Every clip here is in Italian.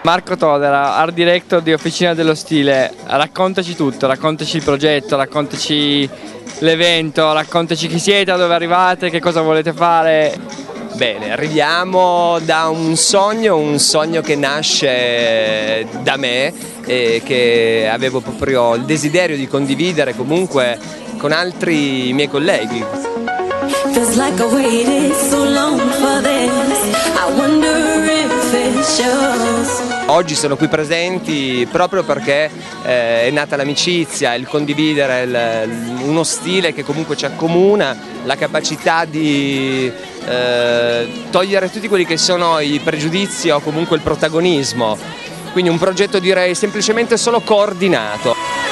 Marco Todera, Art Director di Officina dello Stile, raccontaci tutto, raccontaci il progetto, raccontaci l'evento, raccontaci chi siete, da dove arrivate, che cosa volete fare. Bene, arriviamo da un sogno che nasce da me e che avevo proprio il desiderio di condividere comunque con altri miei colleghi. Oggi sono qui presenti proprio perché è nata l'amicizia, il condividere uno stile che comunque ci accomuna, la capacità di togliere tutti quelli che sono i pregiudizi o comunque il protagonismo. Quindi un progetto, direi, semplicemente solo coordinato.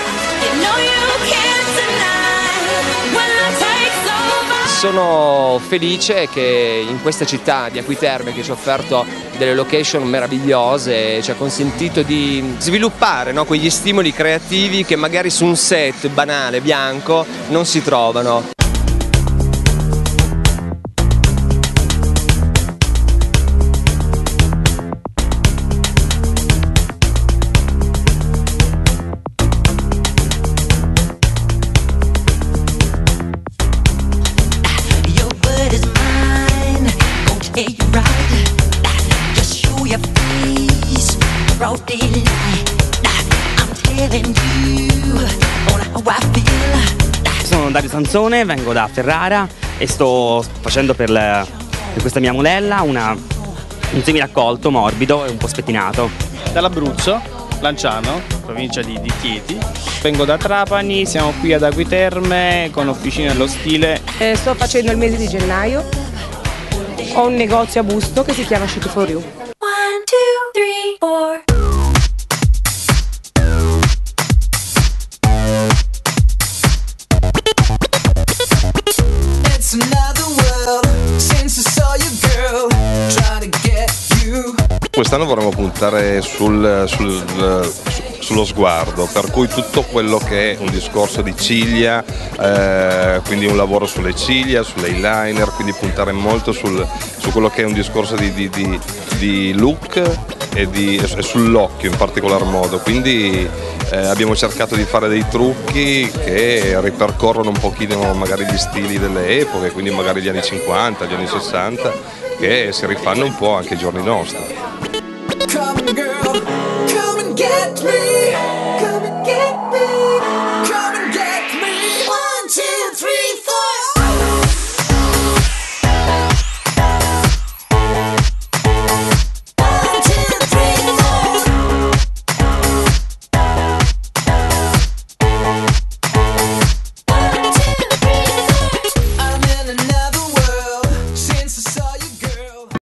Sono felice che in questa città di Acqui Terme, che ci ha offerto delle location meravigliose, ci ha consentito di sviluppare, no, quegli stimoli creativi che magari su un set banale, bianco, non si trovano. Sono Dario Sansone, vengo da Ferrara e sto facendo per questa mia modella un semiraccolto morbido e un po' spettinato. Dall'Abruzzo, Lanciano, provincia di Chieti. Vengo da Trapani, siamo qui ad Acqui Terme con Officina dello Stile. Sto facendo il mese di gennaio, ho un negozio a Busto che si chiama Shoot for You. 1, 2, 3, 4. Quest'anno vorremmo puntare sullo sguardo, per cui tutto quello che è un discorso di ciglia, quindi un lavoro sulle ciglia, sull'eyeliner, quindi puntare molto su quello che è un discorso di look e sull'occhio in particolar modo. Quindi abbiamo cercato di fare dei trucchi che ripercorrono un pochino magari gli stili delle epoche, quindi magari gli anni 50, gli anni 60, che si rifanno un po' anche ai giorni nostri. Come girl, come and get me.